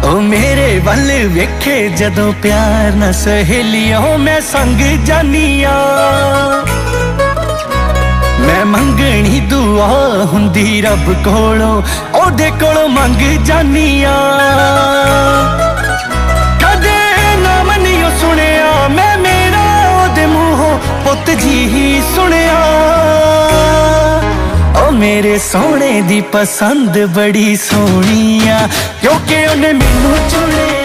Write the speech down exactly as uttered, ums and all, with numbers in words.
ओ मेरे वल वेखे जदों प्यार न सहेलियों मैं संग जानिया। मैं मंगनी दुआ हुंदी रब कोलों ओदे कोलों मंग जानिया। कदे नाम नहीं सुनिया मैं मेरा ओदे मुंहों पुत जी ही सुनिया। ओ मेरे सोने दी पसंद बड़ी सोहनी आ क्योंकि उन्हें मैनू चुनिया।